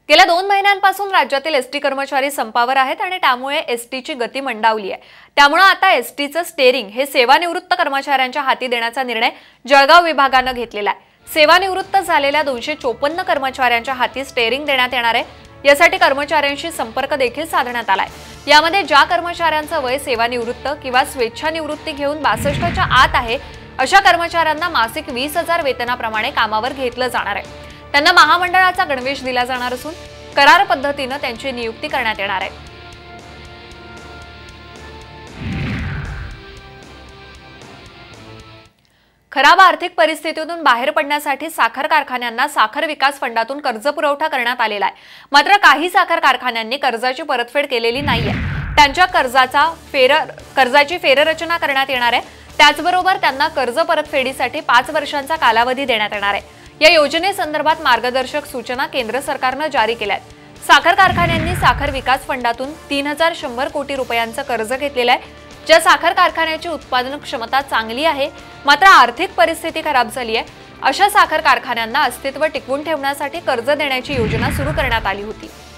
गेल्या 2 महिन्यांपासून राज्यातील एसटी कर्मचारी संपावर आहेत आणि त्यामुळे एसटीची गती मंदावली आहे। त्यामुळे आता एसटीचं स्टेअरिंग हे सेवानिवृत्त कर्मचाऱ्यांच्या हाती देण्याचा निर्णय जळगाव विभागाने घेतलेला आहे। सेवानिवृत्त झालेल्या 254 कर्मचाऱ्यांच्या हाती स्टेअरिंग देण्यात येणार आहे। यासाठी कर्मचाऱ्यांशी संपर्क देखील साधण्यात आलाय। यामध्ये ज्या कर्मचाऱ्यांचं वय सेवानिवृत्त किंवा स्वेच्छानिवृत्ती घेऊन 62च्या आत आहे अशा कर्मचाऱ्यांना मासिक 20,000 वेतनाप्रमाणे कामावर घेतलं जाणार आहे। त्यांना महामंडळाचा गणवेश दिला जाणार असून करार पद्धतीने त्यांची नियुक्ती करण्यात येणार आहे। खराब आर्थिक परिस्थितीतून बाहेर पडण्यासाठी साखर कारखान्यांना साखर विकास फंडातून कर्ज पुरवठा करण्यात आलेला आहे। मात्र काही साखर कारखान्यांनी कर्जाची परतफेड केलेली नाहीये। त्यांच्या कर्जाची फेररचना करण्यात येणार आहे। त्याचबरोबर त्यांना कर्ज परतफेडीसाठी 5 वर्षांचा कालावधी देण्यात येणार आहे। या योजनेसंदर्भात मार्गदर्शक सूचना केंद्र सरकारने जारी केल्या आहेत। साखर कारखान्यांनी साखर विकास फंडातून 3100 कोटी रुपयांचं कर्ज घेतलेलं आहे। ज्या साखर कारखान्याची उत्पादन क्षमता चांगली आहे मात्र आर्थिक परिस्थिती खराब झाली आहे अशा साखर कारखान्यांना अस्तित्व टिकवून ठेवण्यासाठी कर्ज देण्याची योजना सुरू करण्यात आली होती।